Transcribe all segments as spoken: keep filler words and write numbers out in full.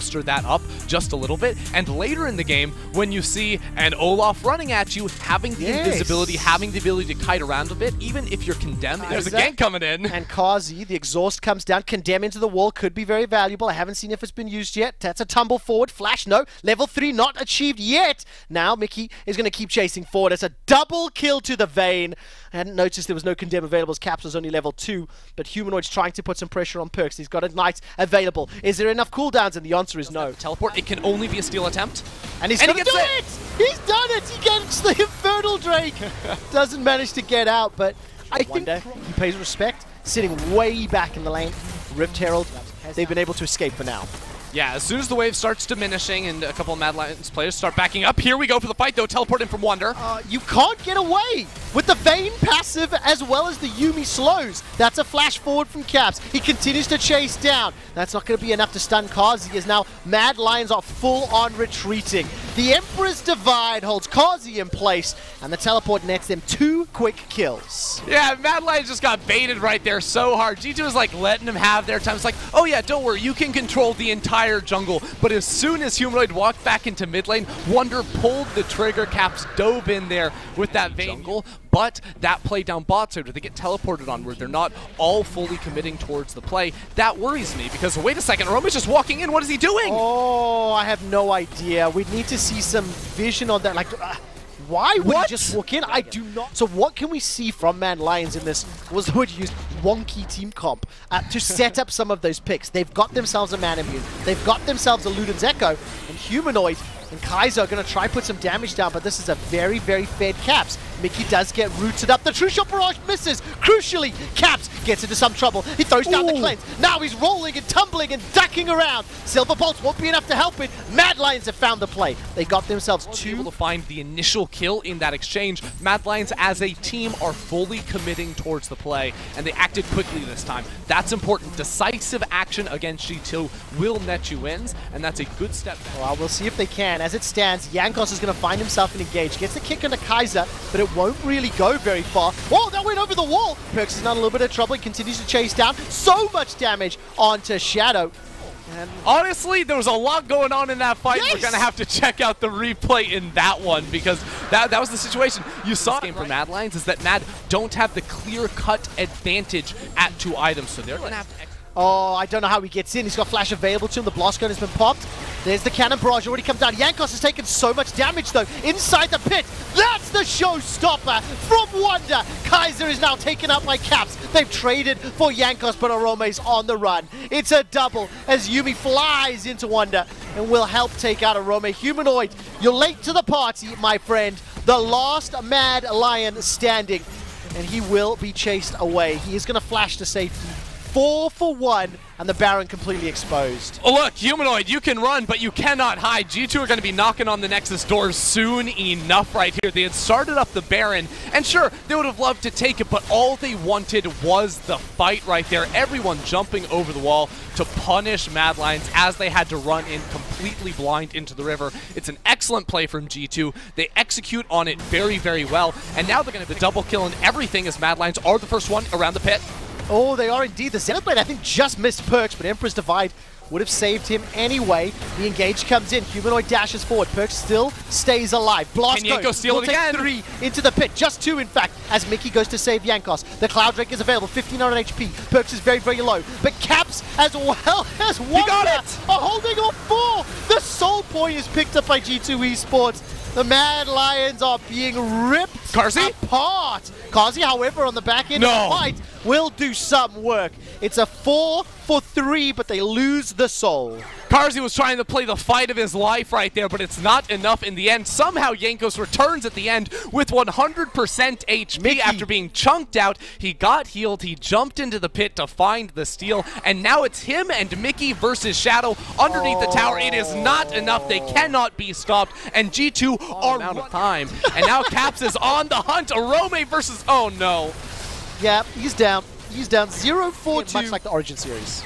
bolster that up just a little bit. And later in the game, when you see an Olaf running at you, having the yes. invisibility, having the ability to kite around a bit, even if you're condemned, there's a gank coming in. And Kazi, the exhaust comes down, condemn into the wall, could be very valuable. I haven't seen if it's been used yet. That's a tumble forward. Flash, no. Level three not achieved yet. Now Mickey is going to keep chasing forward. It's a double kill to the Vayne. I hadn't noticed there was no condemn available as Caps was only level two, but Humanoid's trying to put some pressure on Perkz. He's got a Knight available. Is there enough cooldowns? And the answer is no. Teleport, it can only be a steal attempt. And he's and going he to do it. it! He's done it! He gets the Infernal Drake! Doesn't manage to get out, but I think he pays respect, sitting way back in the lane. Rift Herald, they've been able to escape for now. Yeah, as soon as the wave starts diminishing and a couple of Mad Lions players start backing up, here we go for the fight though, teleport in from Wunder. Uh, you can't get away with the Vayne passive as well as the Yuumi slows. That's a flash forward from Caps. He continues to chase down. That's not going to be enough to stun Kazi as now Mad Lions are full on retreating. The Emperor's Divide holds Kazi in place and the teleport nets them two quick kills. Yeah, Mad Lions just got baited right there so hard. G two is like letting them have their time. It's like, oh yeah, don't worry, you can control the entire jungle. But as soon as Humanoid walked back into mid lane, Wunder pulled the trigger. Caps dove in there with that Vayne jungle. But that play down bot side where they get teleported onward, they're not all fully committing towards the play. That worries me because wait a second, Aroma's just walking in. What is he doing? Oh, I have no idea. We need to see some vision on that. Like, uh, why would what? he just walk in? I do not. So what can we see from Mad Lions in this? Was the word used? Wonky team comp uh, to set up some of those picks. They've got themselves a Manamune. They've got themselves a Luden's Echo. And Humanoid and Kaiser are going to try put some damage down, but this is a very, very fed Caps. Mickey does get rooted up. The True Shot Barrage misses. Crucially, Caps gets into some trouble. He throws down Ooh. the cleanse. Now he's rolling and tumbling and ducking around. Silver Bolts won't be enough to help it. Mad Lions have found the play. They got themselves two. Able to find the initial kill in that exchange. Mad Lions as a team are fully committing towards the play, and they acted quickly this time. That's important. Decisive action against G two will net you wins, and that's a good step. Well, we'll see if they can. As it stands, Jankos is going to find himself in engage. Gets the kick into Kaiser, but it won't really go very far. Oh, that went over the wall. Perkz is in a little bit of trouble. He continues to chase down. So much damage onto Shadow. And honestly, there was a lot going on in that fight. Yes! We're going to have to check out the replay in that one because that, that was the situation. You saw this game for Mad Lions is that Mad don't have the clear-cut advantage at two items, so they're going to have to... Oh, I don't know how he gets in. He's got flash available to him. The blast gun has been popped. There's the cannon barrage already comes down. Jankos has taken so much damage though. Inside the pit. That's the showstopper from Wunder. Kaiser is now taken up by Caps. They've traded for Jankos, but Aroma's on the run. It's a double as Yuumi flies into Wunder and will help take out Aroma. Humanoid, you're late to the party, my friend. The last Mad Lion standing, and he will be chased away. He is going to flash to safety. Four for one, and the Baron completely exposed. Oh, look, Humanoid, you can run, but you cannot hide. G two are going to be knocking on the Nexus doors soon enough right here. They had started up the Baron, and sure, they would have loved to take it, but all they wanted was the fight right there. Everyone jumping over the wall to punish Mad Lions as they had to run in completely blind into the river. It's an excellent play from G two. They execute on it very, very well, and now they're going to have the double kill and everything as Mad Lions are the first one around the pit. Oh, they are indeed. The Xenoblade, I think, just missed Perkz, but Emperor's Divide would have saved him anyway. The engage comes in. Humanoid dashes forward. Perkz still stays alive. Blast Can Jankos steal it again? Three into the pit. Just two, in fact, as Mickey goes to save Jankos. The Cloud Drake is available. fifteen hundred H P. Perkz is very, very low. But Caps, as well as Wunder, got it! are holding off four. The Soul Point is picked up by G two Esports. The Mad Lions are being ripped Kazi? apart. Kazi, however, on the back end no. of the fight, will do some work. It's a four for three, but they lose the soul. Kazi was trying to play the fight of his life right there, but it's not enough in the end. Somehow Jankos returns at the end with one hundred percent H P Mickey. after being chunked out. He got healed, he jumped into the pit to find the steal, and now it's him and Mickey versus Shadow underneath oh. the tower. It is not enough. They cannot be stopped, and G two oh, are out of time. And now Caps is on the hunt. Arome versus... Oh, no. Yeah, he's down. He's down zero four two. Much like the Origin series.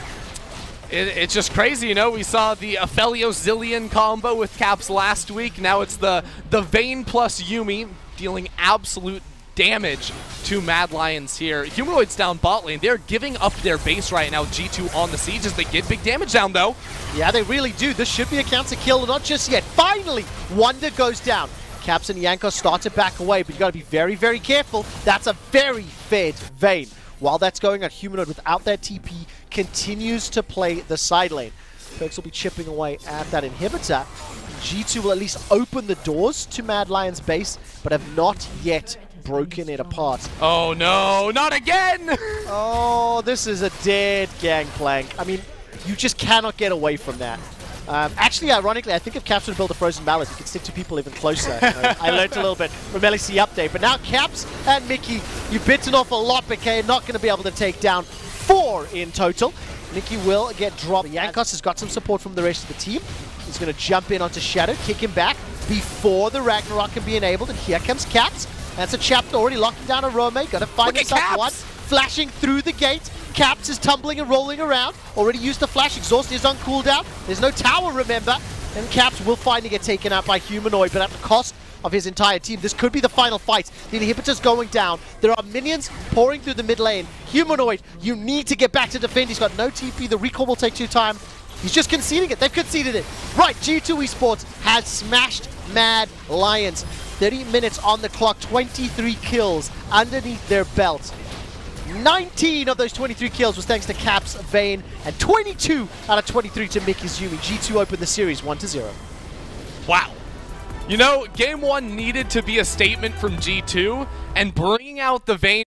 It, it's just crazy, you know. We saw the Aphelios Zillion combo with Caps last week. Now it's the the Vayne plus Yuumi dealing absolute damage to Mad Lions here. Humanoids down bot lane. They're giving up their base right now. G two on the siege as they get big damage down, though. Yeah, they really do. This should be a counter kill, not just yet. Finally, Wonder goes down. Caps and Jankos start to back away, but you got to be very, very careful. That's a very fed Vayne. While that's going on, Humanoid without that T P continues to play the side lane. Perkz will be chipping away at that inhibitor. G two will at least open the doors to Mad Lion's base, but have not yet broken it apart. Oh no, not again! Oh, this is a dead gangplank. I mean, you just cannot get away from that. Um, actually, ironically, I think if Caps would build a Frozen Mallet, he could stick to people even closer. You know, I learned a little bit from L E C Update. But now Caps and Mickey, you've bitten off a lot, but you're not going to be able to take down four in total. Mickey will get dropped. Jankos has got some support from the rest of the team. He's going to jump in onto Shadow, kick him back before the Ragnarok can be enabled. And here comes Caps. That's a chapter already locking down a Rome. Got to find himself one. Flashing through the gate. Caps is tumbling and rolling around. Already used the flash. Exhaust is on cooldown. There's no tower, remember. And Caps will finally get taken out by Humanoid, but at the cost of his entire team. This could be the final fight. The inhibitor's going down. There are minions pouring through the mid lane. Humanoid, you need to get back to defend. He's got no T P. The recall will take two time. He's just conceding it. They've conceded it. Right, G two Esports has smashed Mad Lions. thirty minutes on the clock, twenty-three kills underneath their belt. nineteen of those twenty-three kills was thanks to Caps, Vayne, and twenty-two out of twenty-three to Mikizumi. G two opened the series one to zero. Wow. You know, game one needed to be a statement from G two, and bringing out the Vayne